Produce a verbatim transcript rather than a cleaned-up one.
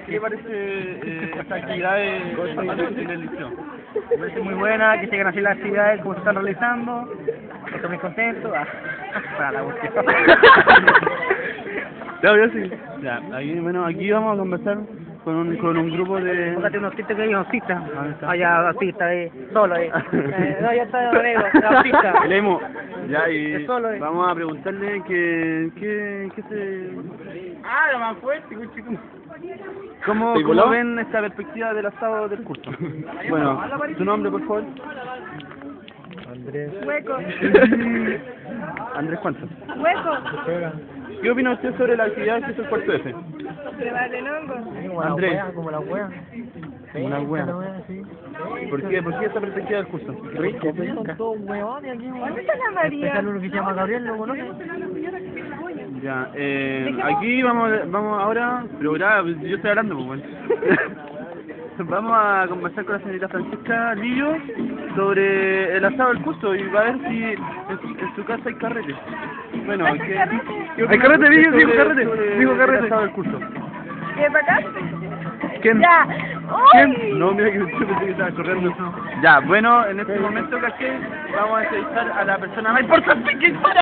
¿qué le parece eh, esta actividad de, de, del liceo? Me parece muy buena, que sigan así las actividades como se están realizando. Estoy muy contento. Ah, para la cuestión. Ya, yo sí. Ya, aquí, bueno, aquí vamos a conversar con un, con un grupo de... Póngate un autista que hay un autista. ¿Dónde está? Allá, autista ahí, solo ahí. Eh, no, ya está negro, el autista. El emo. Ya, y Es solo, eh. vamos a preguntarle que, que, que se... Ah, lo más fuerte, chico. ¿Cómo, ¿Te ¿Cómo coló? ven esta perspectiva del asado del curso? Bueno, ¿tu nombre, por favor? Andrés. Hueco. Andrés, ¿cuánto? Hueco. ¿Qué opina usted sobre la actividad que es el cuarto F? Se va de hongo. Andrés. Como la wea. Una wea. Sí. ¿Por qué? ¿Por qué esta perspectiva del curso? Rico, son todos huevones aquí, weón. ¿Dónde está la María? Especial uno que se llama Gabriel, ¿lo conoce? Ya, eh, aquí vamos, vamos ahora, pero graba, yo estoy hablando, pues bueno. Vamos a conversar con la señorita Francisca Lillo sobre el asado del curso y va a ver si en, en su casa hay carrete. Bueno, ¿Hay ¿qué, carrete? ¿qué opina Hay carrete, usted Lillo, dijo sobre- carrete, sobre dijo el carrete. asado del curso? ¿Qué para acá? ¿Quién? Ya. ¿Quién? ¡Uy! No, mira que yo pensé que estaba corriendo. Ya, bueno, en este momento, ¿caché? Vamos a entrevistar a la persona más importante que para.